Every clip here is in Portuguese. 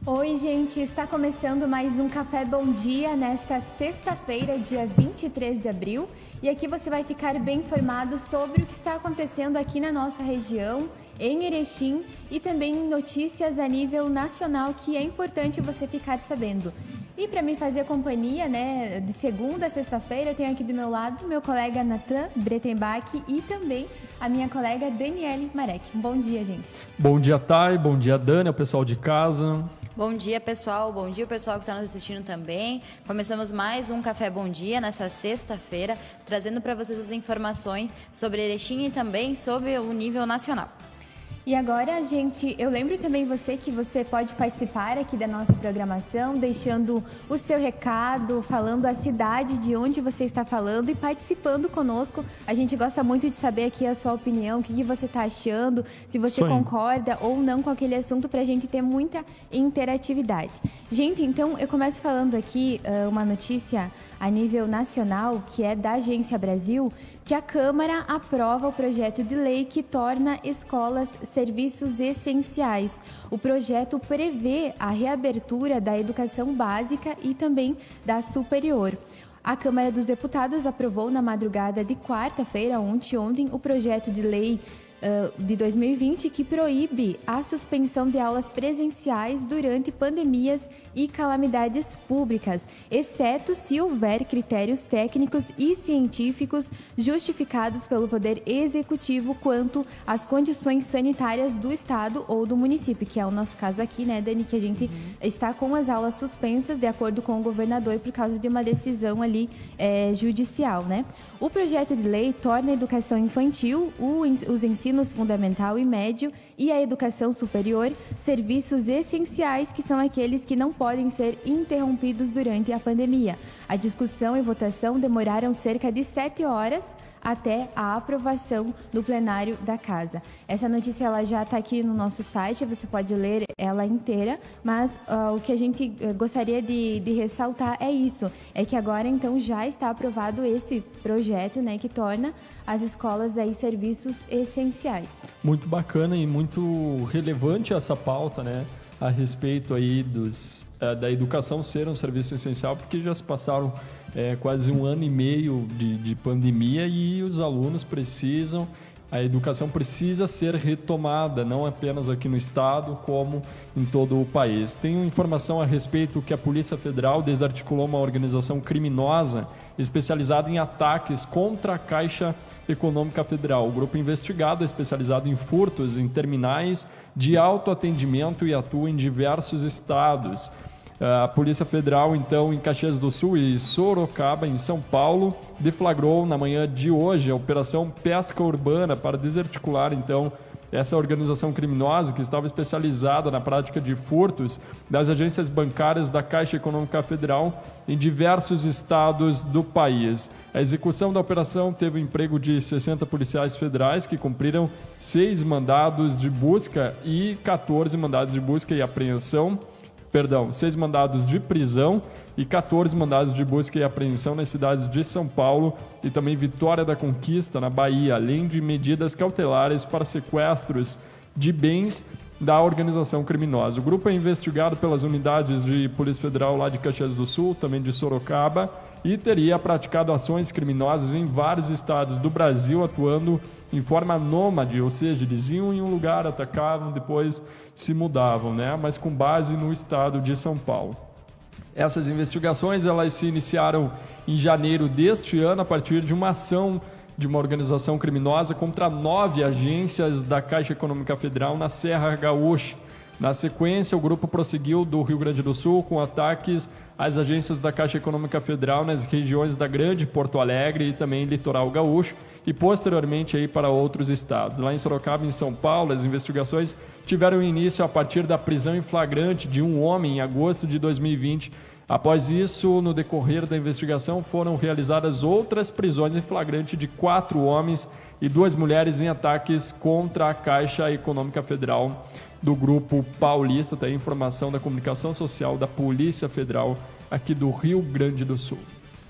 Oi, gente, está começando mais um Café Bom Dia nesta sexta-feira, dia 23 de abril. E aqui você vai ficar bem informado sobre o que está acontecendo aqui na nossa região, em Erechim, e também notícias a nível nacional que é importante você ficar sabendo. E para me fazer companhia, de segunda a sexta-feira, eu tenho aqui do meu lado meu colega Natan Bretenbach e também a minha colega Daniele Marek. Bom dia, gente. Bom dia, Thay. Bom dia, Dani, ao pessoal de casa. Bom dia, pessoal. Bom dia, o pessoal que está nos assistindo também. Começamos mais um Café Bom Dia nessa sexta-feira, trazendo para vocês as informações sobre Erechim e também sobre o nível nacional. E agora, gente, eu lembro também que você pode participar aqui da nossa programação, deixando o seu recado, falando a cidade de onde você está falando e participando conosco. A gente gosta muito de saber aqui a sua opinião, o que você está achando, se você concorda ou não com aquele assunto, para a gente ter muita interatividade. Gente, então eu começo falando aqui uma notícia a nível nacional, que é da Agência Brasil, que a Câmara aprova o projeto de lei que torna escolas serviços essenciais. O projeto prevê a reabertura da educação básica e também da superior. A Câmara dos Deputados aprovou na madrugada de quarta-feira, ontem, o projeto de lei de 2020 que proíbe a suspensão de aulas presenciais durante pandemias e calamidades públicas, exceto se houver critérios técnicos e científicos justificados pelo Poder Executivo quanto às condições sanitárias do Estado ou do município, que é o nosso caso aqui, Dani, que a gente está com as aulas suspensas de acordo com o governador por causa de uma decisão ali judicial, O projeto de lei torna a educação infantil, os ensinos fundamental e médio e a educação superior serviços essenciais, que são aqueles que não podem ser interrompidos durante a pandemia. A discussão e votação demoraram cerca de 7 horas até a aprovação no plenário da Casa. Essa notícia ela já está aqui no nosso site, você pode ler ela inteira, mas o que a gente gostaria de ressaltar é isso, é que agora então já está aprovado esse projeto, que torna as escolas aí serviços essenciais. Muito bacana e muito relevante essa pauta, a respeito aí da educação ser um serviço essencial, porque já se passaram quase 1 ano e meio de pandemia e os alunos a educação precisa ser retomada, não apenas aqui no estado, como em todo o país. Tenho informação a respeito que a Polícia Federal desarticulou uma organização criminosa especializada em ataques contra a Caixa Econômica Federal. O grupo investigado é especializado em furtos em terminais de autoatendimento e atua em diversos estados. A Polícia Federal, então, em Caxias do Sul e Sorocaba, em São Paulo, deflagrou na manhã de hoje a Operação Pesca Urbana para desarticular, então, essa organização criminosa que estava especializada na prática de furtos das agências bancárias da Caixa Econômica Federal em diversos estados do país. A execução da operação teve o emprego de 60 policiais federais que cumpriram 6 mandados de busca e 14 mandados de busca e apreensão. 6 mandados de prisão e 14 mandados de busca e apreensão nas cidades de São Paulo e também Vitória da Conquista, na Bahia, além de medidas cautelares para sequestros de bens da organização criminosa. O grupo é investigado pelas unidades de Polícia Federal lá de Caxias do Sul, também de Sorocaba, e teria praticado ações criminosas em vários estados do Brasil, atuando em forma nômade, ou seja, eles iam em um lugar, atacavam, depois se mudavam, mas com base no estado de São Paulo. Essas investigações elas se iniciaram em janeiro deste ano, a partir de uma ação de uma organização criminosa contra 9 agências da Caixa Econômica Federal na Serra Gaúcha. Na sequência, o grupo prosseguiu do Rio Grande do Sul com ataques às agências da Caixa Econômica Federal nas regiões da Grande Porto Alegre e também Litoral Gaúcho e posteriormente aí para outros estados. Lá em Sorocaba e em São Paulo, as investigações tiveram início a partir da prisão em flagrante de um homem em agosto de 2020. Após isso, no decorrer da investigação, foram realizadas outras prisões em flagrante de 4 homens e 2 mulheres em ataques contra a Caixa Econômica Federal do Grupo Paulista. Tem informação da Comunicação Social da Polícia Federal aqui do Rio Grande do Sul.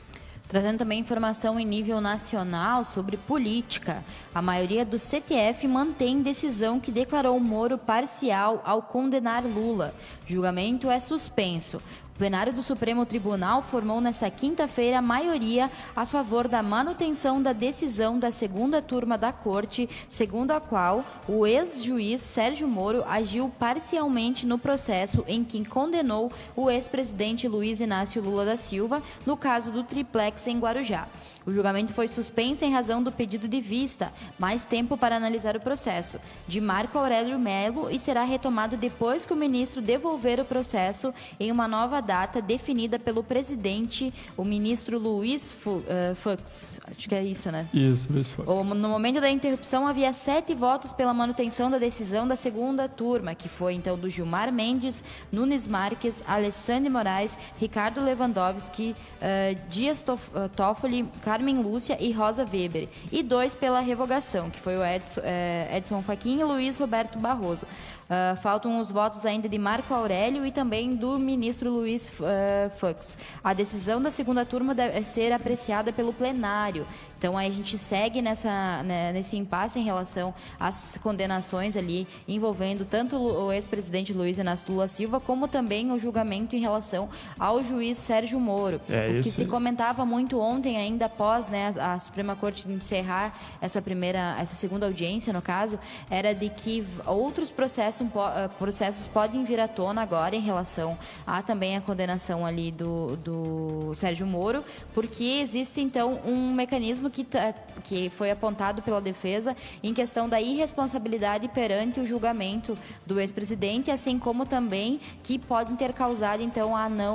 Trazendo também informação em nível nacional sobre política. A maioria do CTF mantém decisão que declarou Moro parcial ao condenar Lula. Julgamento é suspenso. O plenário do Supremo Tribunal formou nesta quinta-feira a maioria a favor da manutenção da decisão da segunda turma da Corte, segundo a qual o ex-juiz Sérgio Moro agiu parcialmente no processo em que condenou o ex-presidente Luiz Inácio Lula da Silva, no caso do triplex em Guarujá. O julgamento foi suspenso em razão do pedido de vista, mais tempo para analisar o processo, de Marco Aurélio Melo, e será retomado depois que o ministro devolver o processo em uma nova data definida pelo presidente, o ministro Luiz Fux. Acho que é isso, né? Isso, Luiz Fux. No momento da interrupção, havia 7 votos pela manutenção da decisão da segunda turma, que foi, então, do Gilmar Mendes, Nunes Marques, Alexandre Moraes, Ricardo Lewandowski, Dias Toffoli, Carmen Lúcia e Rosa Weber, e 2 pela revogação, que foi o Edson Fachin e Luiz Roberto Barroso. Faltam os votos ainda de Marco Aurélio e também do ministro Luiz Fux. A decisão da segunda turma deve ser apreciada pelo plenário. Então, aí a gente segue nesse impasse em relação às condenações ali, envolvendo tanto o ex-presidente Luiz Inácio Lula Silva, como também o julgamento em relação ao juiz Sérgio Moro. O que se comentava muito ontem, ainda após, né, a Suprema Corte encerrar essa segunda audiência, no caso, era de que outros processos podem vir à tona agora em relação a também a condenação ali do Sérgio Moro, porque existe, então, um mecanismo que foi apontado pela defesa em questão da irresponsabilidade perante o julgamento do ex-presidente, assim como também que podem ter causado, então,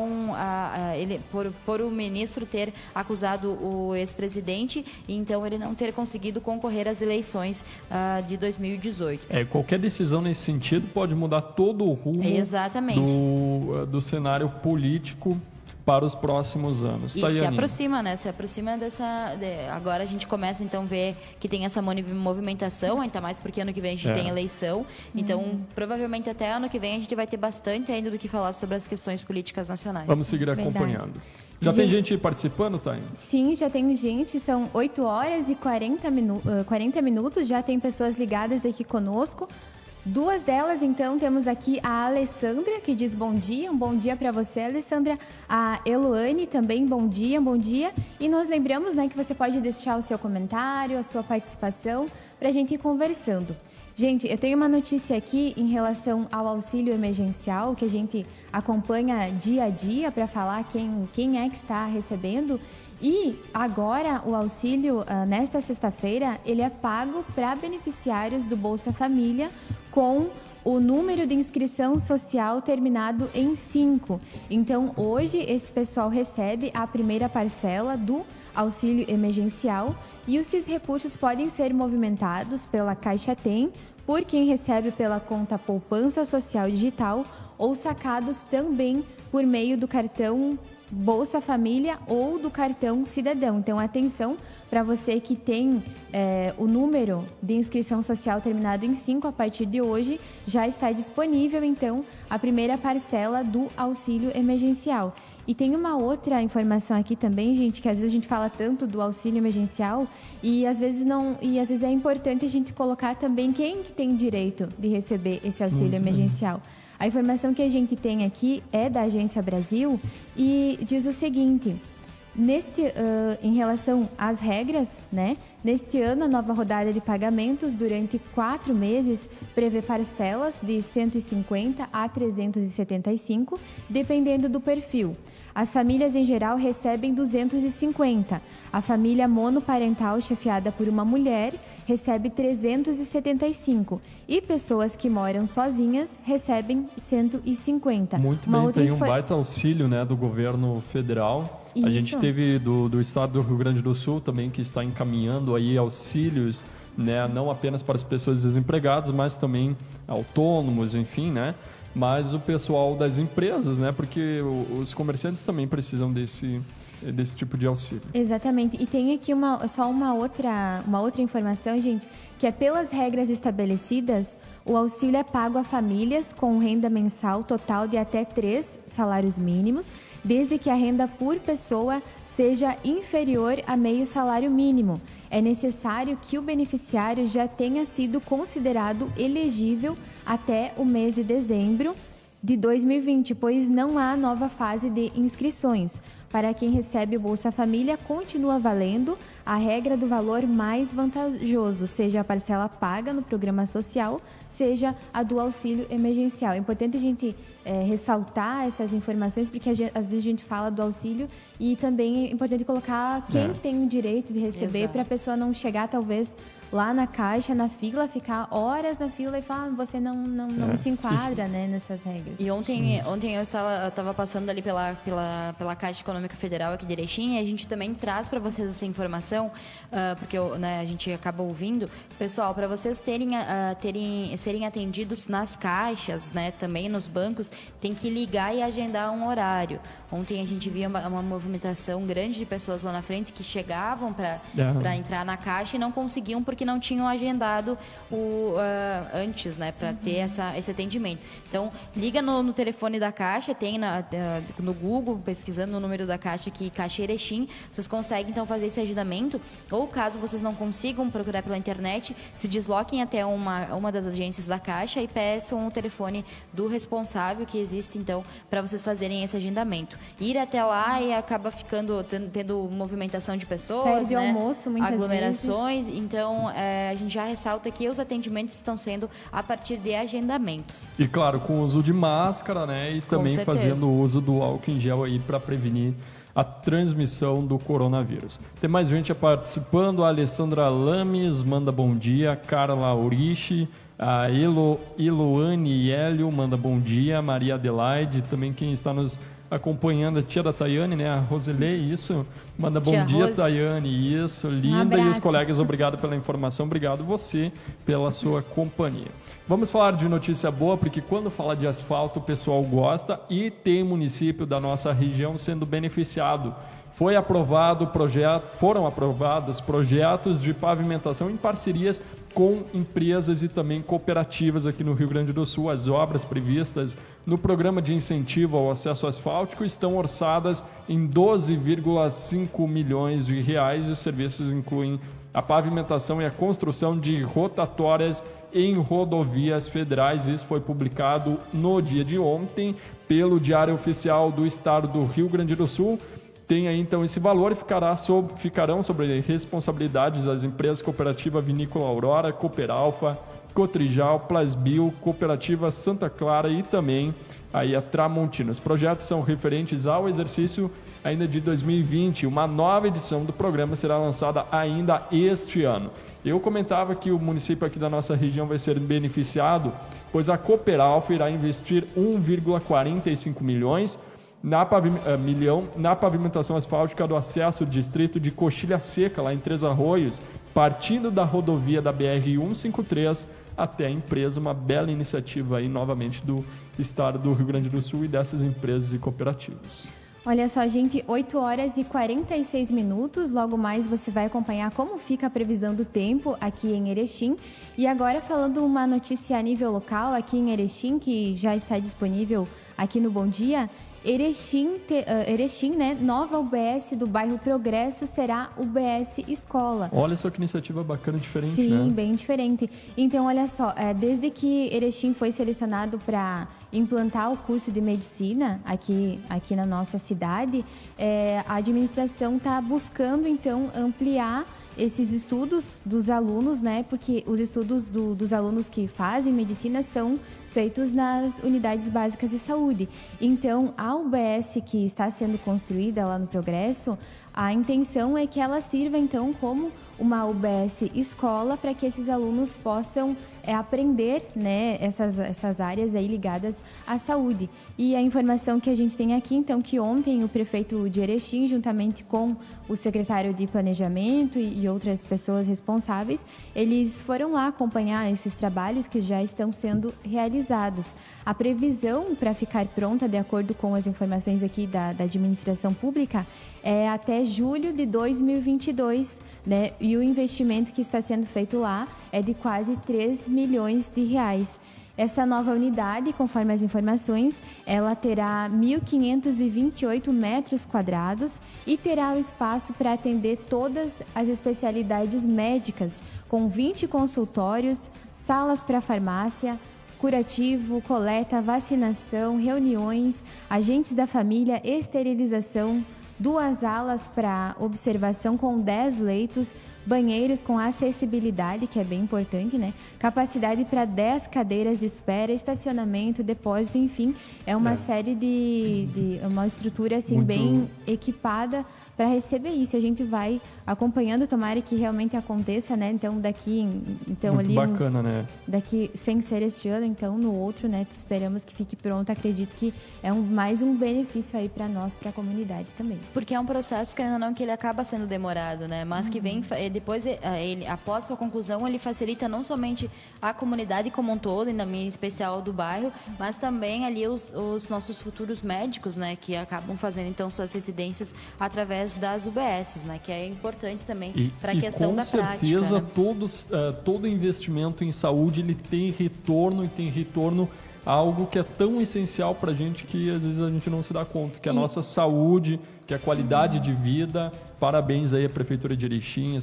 por o ministro ter acusado o ex-presidente, e então ele não ter conseguido concorrer às eleições de 2018. Qualquer decisão nesse sentido pode mudar todo o rumo do cenário político para os próximos anos. E se aproxima, né? Se aproxima agora a gente começa, então, a ver que tem essa movimentação, ainda mais porque ano que vem a gente tem eleição. Então, provavelmente até ano que vem a gente vai ter bastante ainda do que falar sobre as questões políticas nacionais. Vamos seguir acompanhando. Já tem gente participando, Thay? Sim, já tem gente. São 8 horas e 40 minutos. Já tem pessoas ligadas aqui conosco. 2 delas, então, temos aqui a Alessandra, que diz bom dia. Um bom dia para você, Alessandra. A Eloane também, bom dia. E nós lembramos, né, que você pode deixar o seu comentário, a sua participação, para a gente ir conversando. Gente, eu tenho uma notícia aqui em relação ao auxílio emergencial, que a gente acompanha dia a dia para falar quem é que está recebendo. E agora o auxílio, nesta sexta-feira, ele é pago para beneficiários do Bolsa Família com o número de inscrição social terminado em 5. Então, hoje, esse pessoal recebe a primeira parcela do auxílio emergencial e esses recursos podem ser movimentados pela Caixa Tem, por quem recebe pela conta Poupança Social Digital ou sacados também por meio do cartão Bolsa Família ou do cartão Cidadão. Então, atenção para você que tem o número de inscrição social terminado em 5, a partir de hoje já está disponível, então, a primeira parcela do auxílio emergencial. E tem uma outra informação aqui também, gente, que às vezes a gente fala tanto do auxílio emergencial e às vezes é importante a gente colocar também quem que tem direito de receber esse auxílio emergencial. A informação que a gente tem aqui é da Agência Brasil e diz o seguinte: em relação às regras, né? Neste ano, a nova rodada de pagamentos durante 4 meses prevê parcelas de 150 a 375, dependendo do perfil. As famílias, em geral, recebem 250. A família monoparental, chefiada por uma mulher, recebe 375. E pessoas que moram sozinhas recebem 150. Muito bem, tem um baita auxílio, né, do governo federal. Isso. A gente teve do estado do Rio Grande do Sul também, que está encaminhando aí auxílios, né, não apenas para as pessoas desempregadas, mas também autônomos, enfim, né? Mas o pessoal das empresas, né? Porque os comerciantes também precisam desse desse tipo de auxílio. Exatamente. E tem aqui só uma outra informação, gente, que é pelas regras estabelecidas, o auxílio é pago a famílias com renda mensal total de até 3 salários mínimos, desde que a renda por pessoa seja inferior a meio salário mínimo. É necessário que o beneficiário já tenha sido considerado elegível até o mês de dezembro de 2020, pois não há nova fase de inscrições. Para quem recebe o Bolsa Família, continua valendo a regra do valor mais vantajoso, seja a parcela paga no programa social, seja a do auxílio emergencial. É importante a gente ressaltar essas informações, porque às vezes a gente fala do auxílio e também é importante colocar quem tem o direito de receber, para a pessoa não chegar, talvez, lá na caixa, na fila, ficar horas na fila e falar, você não se enquadra, né, nessas regras. E ontem eu estava passando ali pela Caixa Econômica Federal aqui de Erechim, e a gente também traz para vocês essa informação, porque a gente acaba ouvindo. Pessoal, para vocês serem atendidos nas caixas, né, também nos bancos, tem que ligar e agendar um horário. Ontem a gente via uma movimentação grande de pessoas lá na frente que chegavam para entrar na caixa e não conseguiam porque não tinham agendado antes, né, para ter esse atendimento. Então, liga no telefone da Caixa, tem no Google, pesquisando o número da Caixa aqui, Caixa Erechim, vocês conseguem então fazer esse agendamento, ou caso vocês não consigam procurar pela internet, se desloquem até uma das agências da Caixa e peçam o telefone do responsável que existe então para vocês fazerem esse agendamento. Ir até lá e acaba tendo movimentação de pessoas, perde né? Almoço, muitas aglomerações, vezes. Então a gente já ressalta que os atendimentos estão sendo a partir de agendamentos. E claro, com o uso de máscara, né? E também fazendo o uso do álcool em gel aí para prevenir a transmissão do coronavírus. Tem mais gente participando, a Alessandra Lames manda bom dia, Carla Aurishi, a Eloane Hélio manda bom dia, Maria Adelaide, também quem está nos acompanhando, a tia da Tayane, né? A Roselei, isso. Manda bom dia, Tayane, isso. Linda. E os colegas, obrigado pela informação. Obrigado você pela sua companhia. Vamos falar de notícia boa, porque quando fala de asfalto, o pessoal gosta e tem município da nossa região sendo beneficiado. Foram aprovados projetos de pavimentação em parcerias com empresas e também cooperativas aqui no Rio Grande do Sul. As obras previstas no programa de incentivo ao acesso asfáltico estão orçadas em 12,5 milhões de reais e os serviços incluem a pavimentação e a construção de rotatórias em rodovias federais. Isso foi publicado no dia de ontem pelo Diário Oficial do Estado do Rio Grande do Sul. Tem aí então esse valor e ficarão sobre responsabilidades das empresas Cooperativa Vinícola Aurora, Cooperalfa, Cotrijal, Plasbil, Cooperativa Santa Clara e também aí a Tramontina. Os projetos são referentes ao exercício ainda de 2020. Uma nova edição do programa será lançada ainda este ano. Eu comentava que o município aqui da nossa região vai ser beneficiado, pois a Cooperalfa irá investir 1,45 milhões na pavimentação asfáltica do acesso ao distrito de Coxilha Seca, lá em Três Arroios, partindo da rodovia da BR-153 até a empresa. Uma bela iniciativa aí, novamente, do estado do Rio Grande do Sul e dessas empresas e cooperativas. Olha só, gente, 8 horas e 46 minutos. Logo mais você vai acompanhar como fica a previsão do tempo aqui em Erechim. E agora falando uma notícia a nível local aqui em Erechim, que já está disponível aqui no Bom Dia. Erechim, né? Nova UBS do bairro Progresso será UBS Escola. Olha só que iniciativa bacana, diferente, Sim, né? Sim, bem diferente. Então, olha só, desde que Erechim foi selecionado para implantar o curso de medicina aqui na nossa cidade, a administração está buscando, então, ampliar esses estudos dos alunos, né? Porque os estudos dos alunos que fazem medicina são feitos nas unidades básicas de saúde. Então, a UBS que está sendo construída lá no Progresso, a intenção é que ela sirva, então, como uma UBS escola para que esses alunos possam aprender, né, essas áreas aí ligadas à saúde. E a informação que a gente tem aqui, então, que ontem o prefeito de Erechim, juntamente com o secretário de Planejamento e outras pessoas responsáveis, eles foram lá acompanhar esses trabalhos que já estão sendo realizados. A previsão para ficar pronta, de acordo com as informações aqui da administração pública, até julho de 2022, né? E o investimento que está sendo feito lá é de quase 3 milhões de reais. Essa nova unidade, conforme as informações, ela terá 1.528 metros quadrados e terá o espaço para atender todas as especialidades médicas, com 20 consultórios, salas para farmácia, curativo, coleta, vacinação, reuniões, agentes da família, esterilização, 2 alas para observação com 10 leitos, banheiros com acessibilidade, que é bem importante, né? Capacidade para 10 cadeiras de espera, estacionamento, depósito, enfim, é uma série de uma estrutura assim bem equipada para receber isso. A gente vai acompanhando, tomara que realmente aconteça, né? Então muito ali bacana, né? Daqui, sem ser este ano, então no outro, né? Esperamos que fique pronto. Acredito que é mais um benefício aí para nós, para a comunidade também. Porque é um processo que ainda não, que ele acaba sendo demorado, né? Mas que vem depois, ele, após sua conclusão, ele facilita não somente a comunidade como um todo, ainda em especial do bairro, mas também ali os nossos futuros médicos, né? Que acabam fazendo então suas residências através das UBSs, né? Que é importante também para a questão da prática. Com certeza, todo investimento em saúde ele tem retorno, e tem retorno a algo que é tão essencial para a gente que às vezes a gente não se dá conta, que é a nossa saúde, que é a qualidade de vida. Parabéns aí à Prefeitura de Erechim,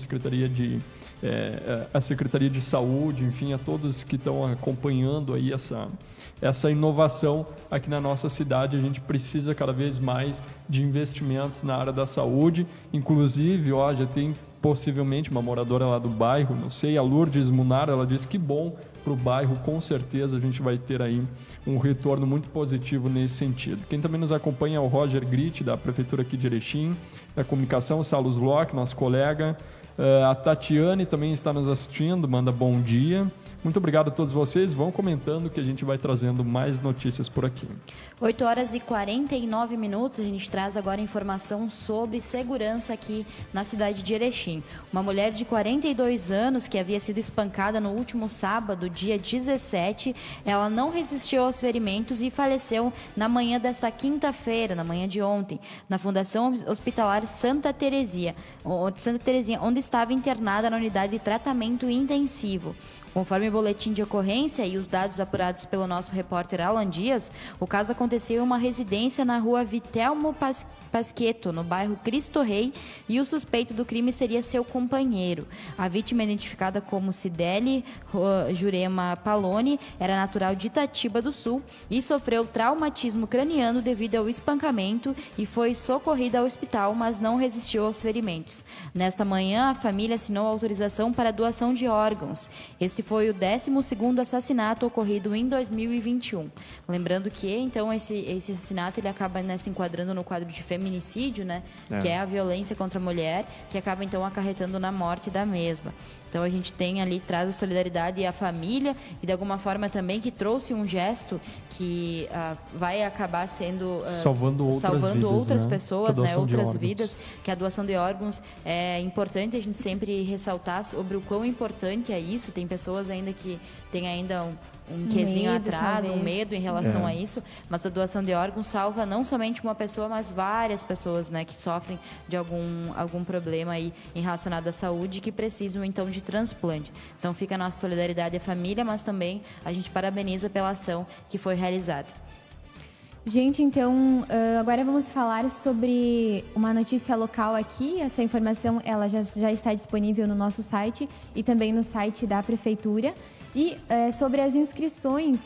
a Secretaria de Saúde, enfim, a todos que estão acompanhando aí essa inovação aqui na nossa cidade. A gente precisa cada vez mais de investimentos na área da saúde. Inclusive, já tem possivelmente uma moradora lá do bairro, não sei, a Lourdes Munar, ela disse que bom para o bairro, com certeza a gente vai ter aí um retorno muito positivo nesse sentido. Quem também nos acompanha é o Roger Gritt, da Prefeitura aqui de Erechim, da Comunicação, o Salus Bloch, nosso colega. A Tatiane também está nos assistindo, manda bom dia. Muito obrigado a todos vocês. Vão comentando que a gente vai trazendo mais notícias por aqui. 8 horas e 49 minutos. A gente traz agora informação sobre segurança aqui na cidade de Erechim. Uma mulher de 42 anos que havia sido espancada no último sábado, dia 17, ela não resistiu aos ferimentos e faleceu na manhã desta quinta-feira, na manhã de ontem, na Fundação Hospitalar Santa Terezinha, onde estava internada na unidade de tratamento intensivo. Conforme o boletim de ocorrência e os dados apurados pelo nosso repórter Alan Dias, o caso aconteceu em uma residência na rua Vitelmo Pasquetto, no bairro Cristo Rei, e o suspeito do crime seria seu companheiro. A vítima, identificada como Cideli Jurema Paloni, era natural de Itatiba do Sul e sofreu traumatismo craniano devido ao espancamento e foi socorrida ao hospital, mas não resistiu aos ferimentos. Nesta manhã, a família assinou a autorização para a doação de órgãos. Esse foi o 12º assassinato ocorrido em 2021. Lembrando que, então, esse assassinato ele acaba, né, se enquadrando no quadro de feminicídio, né? Que é a violência contra a mulher, que acaba, então, acarretando na morte da mesma. Então, a gente tem ali, traz a solidariedade à família e, de alguma forma, também que trouxe um gesto que vai acabar sendo... salvando outras pessoas, né? Outras vidas, que a doação de órgãos é importante a gente sempre ressaltar sobre o quão importante é isso. Tem pessoas ainda que têm ainda um quesinho atrás, talvez. Um medo em relação a isso, mas a doação de órgãos salva não somente uma pessoa, mas várias pessoas, né, que sofrem de algum problema aí relacionado à saúde e que precisam, então, de transplante. Então, fica a nossa solidariedade à família, mas também a gente parabeniza pela ação que foi realizada. Gente, então, agora vamos falar sobre uma notícia local aqui. Essa informação ela já está disponível no nosso site e também no site da Prefeitura. E sobre as inscrições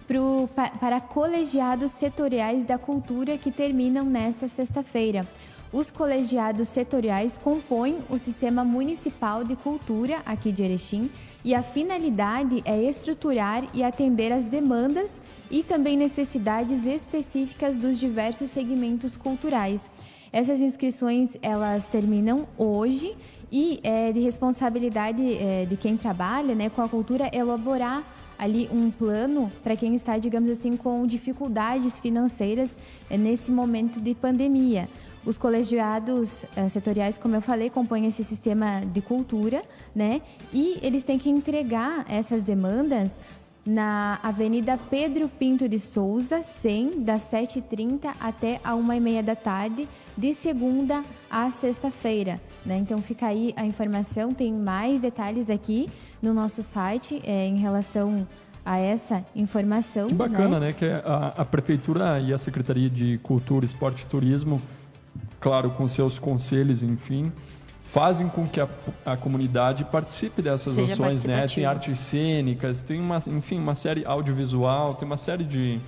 para colegiados setoriais da cultura que terminam nesta sexta-feira. Os colegiados setoriais compõem o Sistema Municipal de Cultura aqui de Erechim e a finalidade é estruturar e atender as demandas e também necessidades específicas dos diversos segmentos culturais. Essas inscrições elas terminam hoje e é de responsabilidade de quem trabalha, né, com a cultura elaborar ali um plano para quem está, digamos assim, com dificuldades financeiras nesse momento de pandemia. Os colegiados setoriais, como eu falei, compõem esse sistema de cultura, né? E eles têm que entregar essas demandas na Avenida Pedro Pinto de Souza, 100, das 7h30 até a 1h30 da tarde, de segunda a sexta-feira, né? Então fica aí a informação, tem mais detalhes aqui no nosso site em relação a essa informação. Que bacana, né? Que a Prefeitura e a Secretaria de Cultura, Esporte e Turismo, claro, com seus conselhos, enfim, fazem com que a comunidade participe dessas ações, né? Tem artes cênicas, tem uma série audiovisual, tem uma série de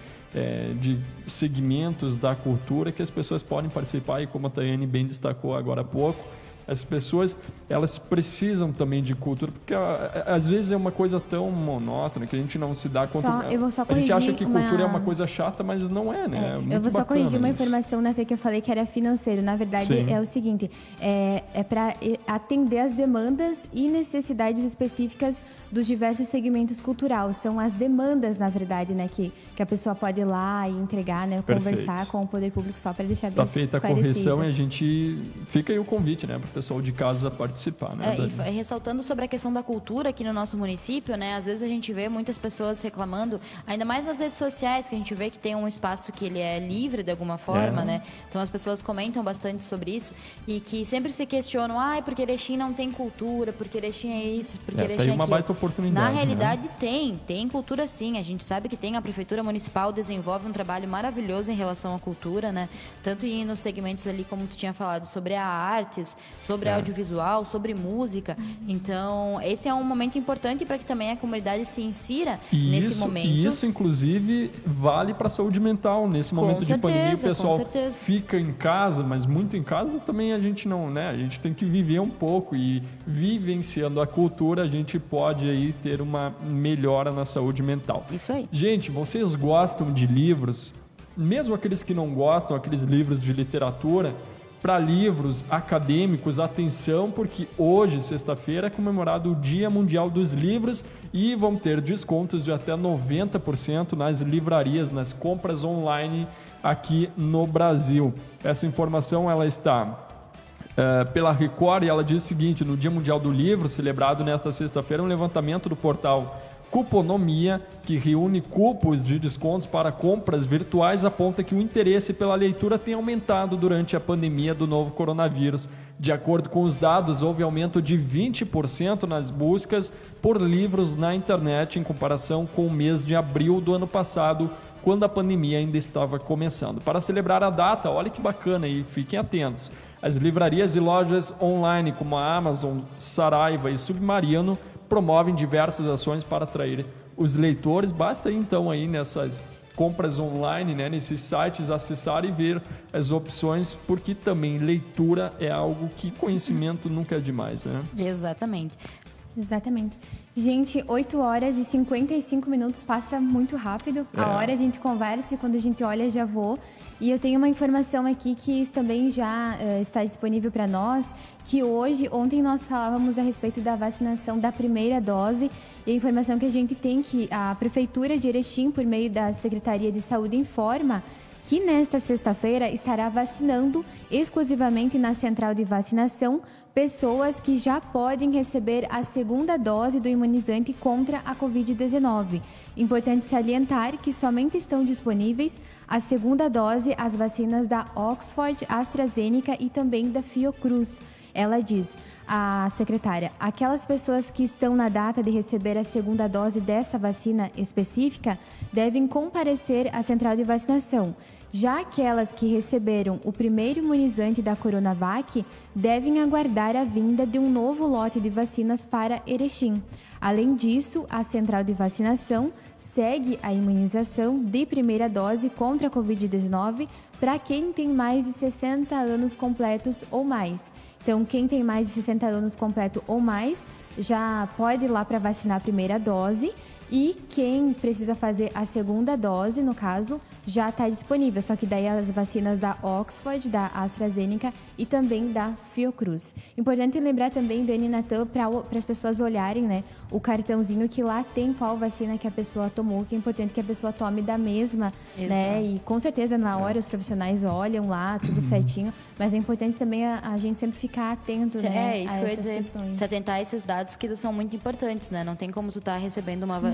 segmentos da cultura que as pessoas podem participar, e como a Tayane bem destacou agora há pouco, as pessoas, elas precisam também de cultura, porque às vezes é uma coisa tão monótona que a gente não se dá conta. Eu vou só corrigir. A gente acha que cultura é uma coisa chata, mas não é, né? Eu vou só corrigir uma informação, né, que eu falei que era financeiro. Na verdade, Sim. é o seguinte, é para atender as demandas e necessidades específicas dos diversos segmentos culturais. São as demandas, na verdade, né, que a pessoa pode ir lá e entregar, né, conversar com o poder público, só para deixar bem esclarecido. Tá feita a correção e a gente fica aí o convite, né, para o pessoal de casa participar, né? E ressaltando sobre a questão da cultura aqui no nosso município, né, às vezes a gente vê muitas pessoas reclamando, ainda mais nas redes sociais, que a gente vê que tem um espaço que ele é livre de alguma forma, né? Então as pessoas comentam bastante sobre isso e que sempre se questionam, porque Erechim não tem cultura, porque Erechim é isso, porque Erechim é uma aquilo. baita oportunidade. Na realidade, tem cultura sim. A gente sabe que tem, a Prefeitura Municipal desenvolve um trabalho maravilhoso em relação à cultura, né? Tanto nos segmentos ali, como tu tinha falado, sobre a artes, sobre audiovisual, sobre música. Então, esse é um momento importante para que também a comunidade se insira nesse momento. E isso, inclusive, vale para a saúde mental. Nesse momento de pandemia, o pessoal fica em casa, mas muito em casa também a gente não, né? A gente tem que viver um pouco, e vivenciando a cultura, a gente pode aí ter uma melhora na saúde mental. Isso aí. Gente, vocês gostam de livros? Mesmo aqueles que não gostam, aqueles livros de literatura, para livros acadêmicos, atenção, porque hoje, sexta-feira, é comemorado o Dia Mundial dos Livros e vão ter descontos de até 90% nas livrarias, nas compras online aqui no Brasil. Essa informação ela está pela Record, e ela diz o seguinte: no Dia Mundial do Livro, celebrado nesta sexta-feira, um levantamento do portal Cuponomia, que reúne cupons de descontos para compras virtuais, aponta que o interesse pela leitura tem aumentado durante a pandemia do novo coronavírus. De acordo com os dados, houve aumento de 20% nas buscas por livros na internet em comparação com o mês de abril do ano passado, quando a pandemia ainda estava começando. Para celebrar a data, olha que bacana aí, fiquem atentos. As livrarias e lojas online como a Amazon, Saraiva e Submarino promovem diversas ações para atrair os leitores. Basta ir, então aí nessas compras online, né, nesses sites, acessar e ver as opções, porque também leitura é algo que conhecimento nunca é demais, né? Exatamente. Gente, 8 horas e 55 minutos, passa muito rápido. A hora a gente conversa e quando a gente olha já voa. E eu tenho uma informação aqui que também já está disponível para nós, que ontem nós falávamos a respeito da vacinação da primeira dose, e a informação que a gente tem que a Prefeitura de Erechim, por meio da Secretaria de Saúde, informa que nesta sexta-feira estará vacinando exclusivamente na central de vacinação pessoas que já podem receber a segunda dose do imunizante contra a Covid-19. Importante salientar que somente estão disponíveis a segunda dose, as vacinas da Oxford, AstraZeneca e também da Fiocruz. Ela diz, a secretária, aquelas pessoas que estão na data de receber a segunda dose dessa vacina específica devem comparecer à central de vacinação. Já aquelas que receberam o primeiro imunizante da Coronavac devem aguardar a vinda de um novo lote de vacinas para Erechim. Além disso, a central de vacinação segue a imunização de primeira dose contra a Covid-19 para quem tem mais de 60 anos completos ou mais. Então, quem tem mais de 60 anos completo ou mais já pode ir lá para vacinar a primeira dose. E quem precisa fazer a segunda dose, no caso, já está disponível. Só que daí as vacinas da Oxford, da AstraZeneca e também da Fiocruz. Importante lembrar também, Dani e Natan, para as pessoas olharem, né, o cartãozinho que lá tem qual vacina que a pessoa tomou, que é importante que a pessoa tome da mesma, né? E com certeza na hora os profissionais olham lá, tudo certinho, mas é importante também a gente sempre ficar atento, né, isso a que eu ia essas dizer, questões. se atentar a esses dados que são muito importantes, né? Não tem como tu estar recebendo uma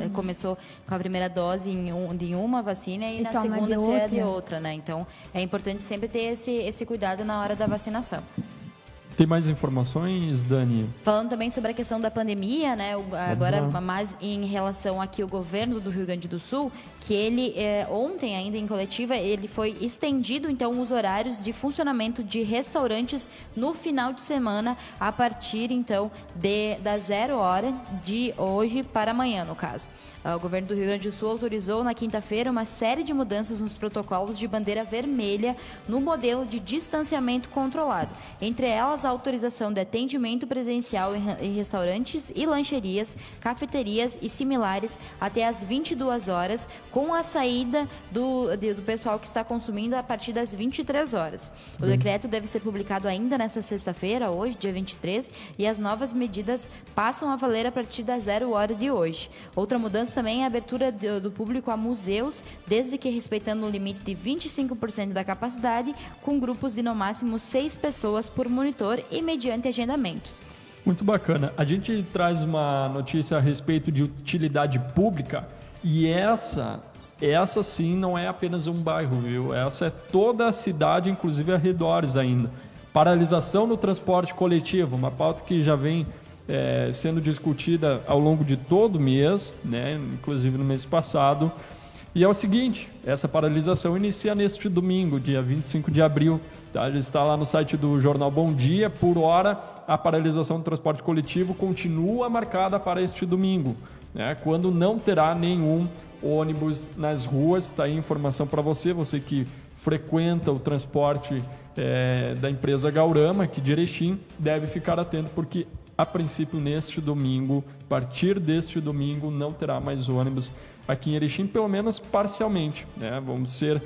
começou com a primeira dose de uma vacina e na segunda ser de outra, né? Então, é importante sempre ter esse cuidado na hora da vacinação. Tem mais informações, Dani? Falando também sobre a questão da pandemia, né? Agora, mais em relação aqui ao governo do Rio Grande do Sul, que ele, ontem ainda em coletiva, ele foi estendido, então, os horários de funcionamento de restaurantes no final de semana, a partir, então, da 0 hora de hoje para amanhã, no caso. O governo do Rio Grande do Sul autorizou na quinta-feira uma série de mudanças nos protocolos de bandeira vermelha no modelo de distanciamento controlado. Entre elas, a autorização de atendimento presencial em restaurantes e lancherias, cafeterias e similares até às 22 horas, com a saída do pessoal que está consumindo a partir das 23 horas. O decreto deve ser publicado ainda nesta sexta-feira, hoje, dia 23, e as novas medidas passam a valer a partir das 0 hora de hoje. Outra mudança também é a abertura do público a museus, desde que respeitando o limite de 25% da capacidade, com grupos de no máximo 6 pessoas por monitor e mediante agendamentos. Muito bacana. A gente traz uma notícia a respeito de utilidade pública e essa sim não é apenas um bairro, viu? Essa é toda a cidade, inclusive arredores ainda. Paralisação no transporte coletivo, uma pauta que já vem sendo discutida ao longo de todo o mês, né? Inclusive no mês passado. E é o seguinte, essa paralisação inicia neste domingo, dia 25 de abril. Tá? Já está lá no site do Jornal Bom Dia. Por hora, a paralisação do transporte coletivo continua marcada para este domingo, né? Quando não terá nenhum ônibus nas ruas. Está aí informação para você que frequenta o transporte da empresa Gaurama, aqui de Erechim, deve ficar atento, porque a princípio, neste domingo, a partir deste domingo, não terá mais ônibus aqui em Erechim, pelo menos parcialmente, né? Vamos ser,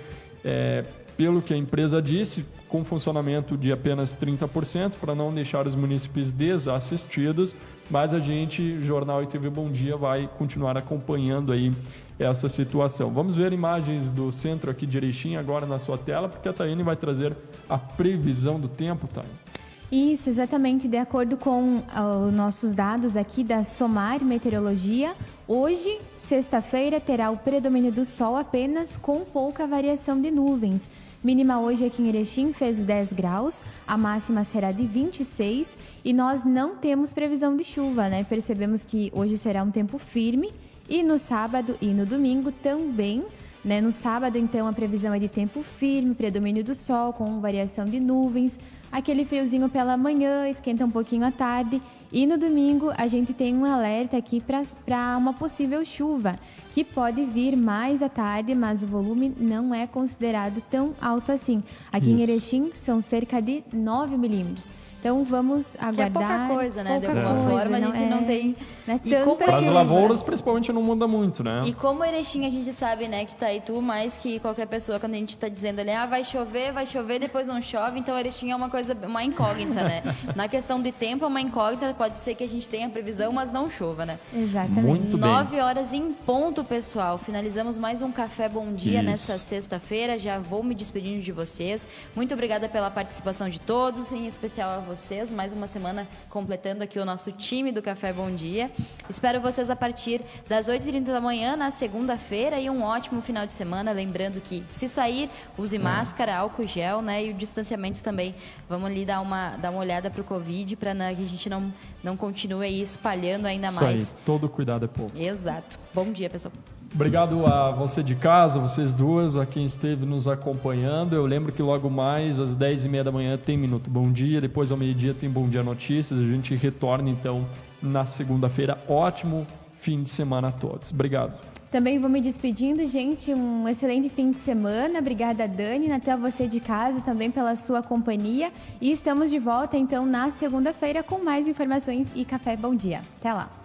pelo que a empresa disse, com funcionamento de apenas 30%, para não deixar os munícipes desassistidos, mas a gente, Jornal e TV Bom Dia, vai continuar acompanhando aí essa situação. Vamos ver imagens do centro aqui de Erechim agora na sua tela, porque a Taiane vai trazer a previsão do tempo, Taiane. Isso, exatamente. De acordo com os nossos dados aqui da Somar Meteorologia, hoje, sexta-feira, terá o predomínio do sol apenas com pouca variação de nuvens. Mínima hoje aqui em Erechim fez 10 graus, a máxima será de 26 e nós não temos previsão de chuva, né? Percebemos que hoje será um tempo firme e no sábado e no domingo também, né? No sábado, então, a previsão é de tempo firme, predomínio do sol com variação de nuvens, aquele friozinho pela manhã, esquenta um pouquinho à tarde. E no domingo a gente tem um alerta aqui para uma possível chuva, que pode vir mais à tarde, mas o volume não é considerado tão alto assim. Aqui em Erechim são cerca de 9 milímetros. Então vamos aguardar. Que é pouca coisa, né? De alguma forma a gente não tem. Para as lavouras, principalmente, não muda muito, né? E como Erechim a gente sabe, né, que Itaitu, mais que qualquer pessoa, quando a gente está dizendo ali, vai chover, depois não chove, então Erechim é uma incógnita, né? Na questão de tempo é uma incógnita, pode ser que a gente tenha previsão, mas não chova, né? Exatamente. Muito bem. 9 horas em ponto, pessoal. Finalizamos mais um Café Bom Dia nessa sexta-feira. Já vou me despedindo de vocês. Muito obrigada pela participação de todos, em especial a vocês. Mais uma semana completando aqui o nosso time do Café Bom Dia. Espero vocês a partir das 8h30 da manhã na segunda-feira e um ótimo final de semana. Lembrando que, se sair, use máscara, álcool gel, né? E o distanciamento também. Vamos ali dar uma olhada para o Covid, para que a gente não continue aí espalhando ainda mais. Isso aí, todo cuidado é pouco. Exato. Bom dia, pessoal. Obrigado a você de casa, vocês duas, a quem esteve nos acompanhando. Eu lembro que logo mais, às 10h30 da manhã, tem Minuto Bom Dia. Depois, ao meio-dia, tem Bom Dia Notícias. A gente retorna, então, na segunda-feira. Ótimo fim de semana a todos. Obrigado. Também vou me despedindo, gente. Um excelente fim de semana. Obrigada, Dani. Até você de casa também pela sua companhia. E estamos de volta, então, na segunda-feira com mais informações e Café Bom Dia. Até lá.